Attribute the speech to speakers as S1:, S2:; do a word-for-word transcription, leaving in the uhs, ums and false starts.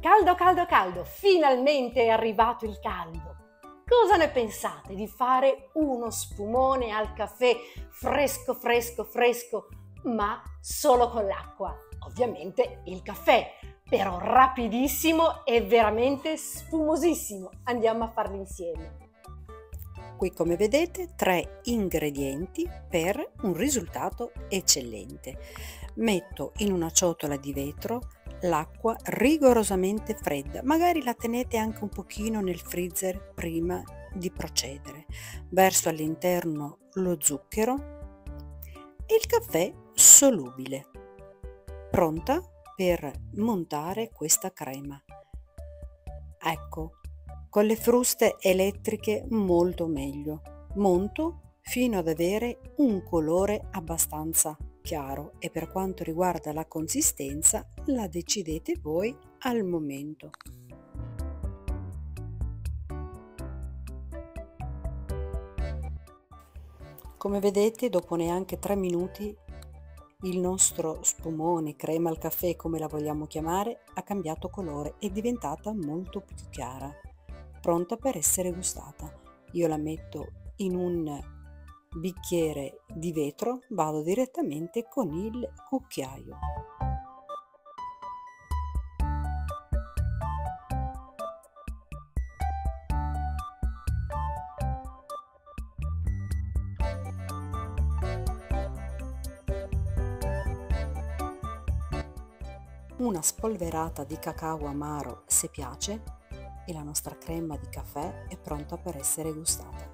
S1: Caldo, caldo, caldo, finalmente è arrivato il caldo. Cosa ne pensate di fare uno spumone al caffè fresco, fresco, fresco, ma solo con l'acqua? Ovviamente il caffè, però rapidissimo e veramente spumosissimo. Andiamo a farlo insieme.
S2: Qui come vedete tre ingredienti per un risultato eccellente. Metto in una ciotola di vetro l'acqua rigorosamente fredda, magari la tenete anche un pochino nel freezer prima di procedere. Verso all'interno lo zucchero e il caffè solubile, pronta per montare questa crema. Ecco, con le fruste elettriche molto meglio. Monto fino ad avere un colore abbastanza chiaro e per quanto riguarda la consistenza la decidete voi al momento. Come vedete, dopo neanche tre minuti il nostro spumone, crema al caffè, come la vogliamo chiamare, ha cambiato colore, è diventata molto più chiara, pronta per essere gustata. Io la metto in un bicchiere di vetro, vado direttamente con il cucchiaio. Una spolverata di cacao amaro se piace e la nostra crema di caffè è pronta per essere gustata.